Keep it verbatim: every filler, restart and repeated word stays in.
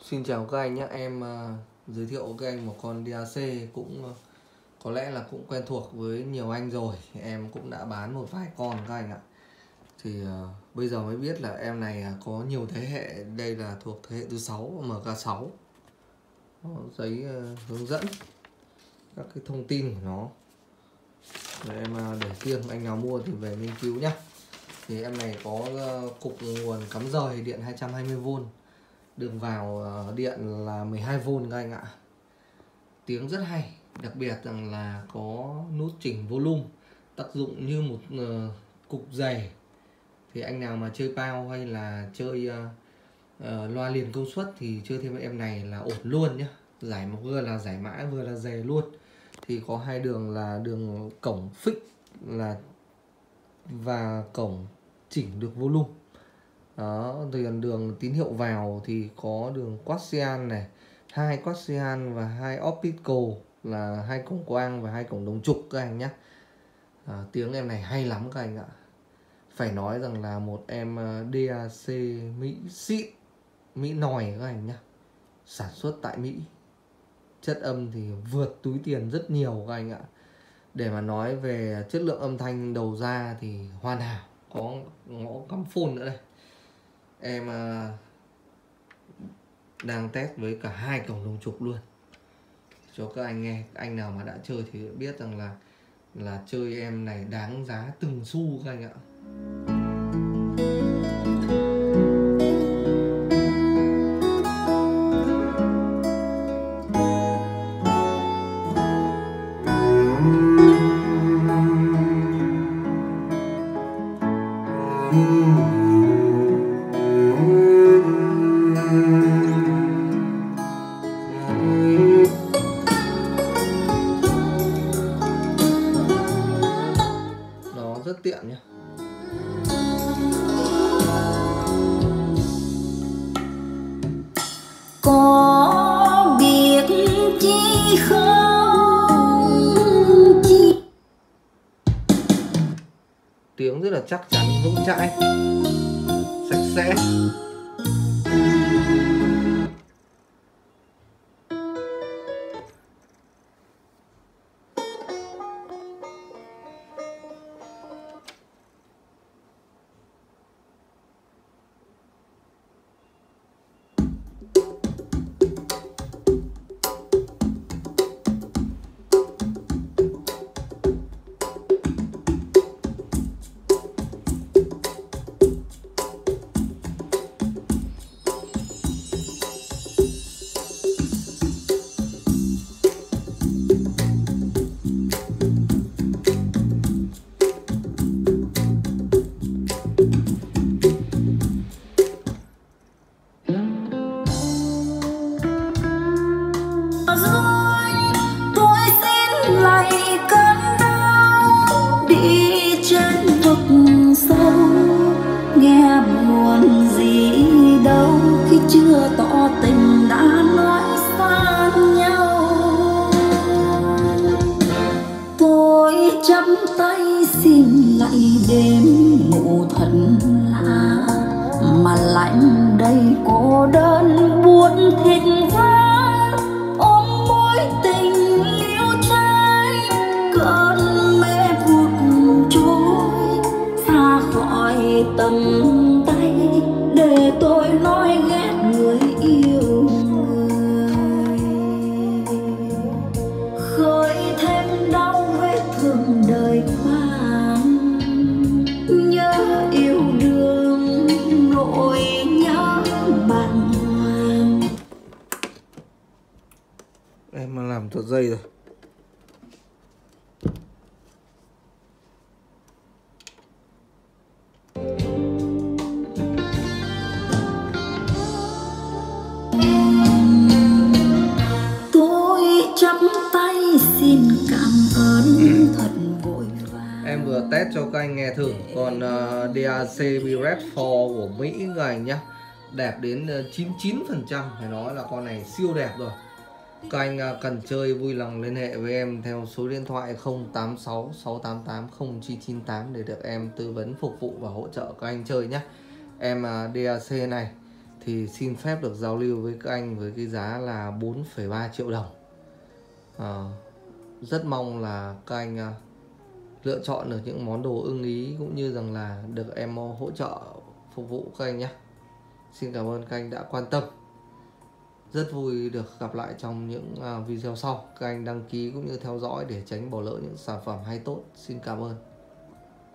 Xin chào các anh nhé, em uh, giới thiệu các anh một con đê a xê cũng uh, có lẽ là cũng quen thuộc với nhiều anh rồi. Em cũng đã bán một vài con các anh ạ. Thì uh, bây giờ mới biết là em này uh, có nhiều thế hệ. Đây là thuộc thế hệ thứ sáu, em ca sáu. Đó, giấy uh, hướng dẫn các cái thông tin của nó. Để em uh, để riêng anh nào mua thì về nghiên cứu nhé. Thì em này có uh, cục nguồn cắm rời điện hai trăm hai mươi vôn. Đường vào điện là mười hai vôn các anh ạ. Tiếng rất hay, đặc biệt rằng là có nút chỉnh volume, tác dụng như một uh, cục dày. Thì anh nào mà chơi bao hay là chơi uh, uh, loa liền công suất thì chơi thêm em này là ổn luôn nhé. Giải một vừa là giải mã vừa là dè luôn. Thì có hai đường là đường cổng fix là và cổng chỉnh được volume. Đó, thì đường tín hiệu vào thì có đường Quaxian này, hai Quaxian và hai optical là hai cổng quang và hai cổng đồng trục các anh nhé. À, tiếng em này hay lắm các anh ạ. Phải nói rằng là một em đê a xê Mỹ xịn, Mỹ nòi các anh nhé. Sản xuất tại Mỹ. Chất âm thì vượt túi tiền rất nhiều các anh ạ. Để mà nói về chất lượng âm thanh đầu ra thì hoàn hảo. Có ngõ cắm phone nữa đây. Em uh, đang test với cả hai cổng đồng trục luôn cho các anh nghe. Anh nào mà đã chơi thì biết rằng là là chơi em này đáng giá từng xu các anh ạ. Rất tiện nhé. Có biết chi không chi. Tiếng rất là chắc chắn, vững chãi, sạch sẽ. Nghe buồn gì đâu khi chưa tỏ tình đã nói xa nhau. Tôi chắp tay xin lại đêm ngủ thật lạ, mà lạnh đây cô đơn buồn thịt vã, ôm mối tình liêu trai cơn mê vụt trôi xa khỏi tầm tay để tôi nói ghét người yêu người, khơi thêm đau vết thương đời qua, nhớ yêu đương nỗi nhớ bàng hoàng. Em làm thật dây rồi. Tôi chắp tay xin cảm ơn thật vội vàng. Em vừa test cho các anh nghe thử con uh, đê a xê B-Red four của Mỹ các anh nhé. Đẹp đến uh, chín mươi chín phần trăm, phải nói là con này siêu đẹp rồi. Các anh uh, cần chơi vui lòng liên hệ với em theo số điện thoại không tám sáu sáu tám tám không chín chín tám để được em tư vấn phục vụ và hỗ trợ các anh chơi nhé. Em uh, đê a xê này thì xin phép được giao lưu với các anh với cái giá là bốn phẩy ba triệu đồng. à, Rất mong là các anh à, lựa chọn được những món đồ ưng ý, cũng như rằng là được em hỗ trợ phục vụ các anh nhé. Xin cảm ơn các anh đã quan tâm. Rất vui được gặp lại trong những video sau. Các anh đăng ký cũng như theo dõi để tránh bỏ lỡ những sản phẩm hay tốt. Xin cảm ơn.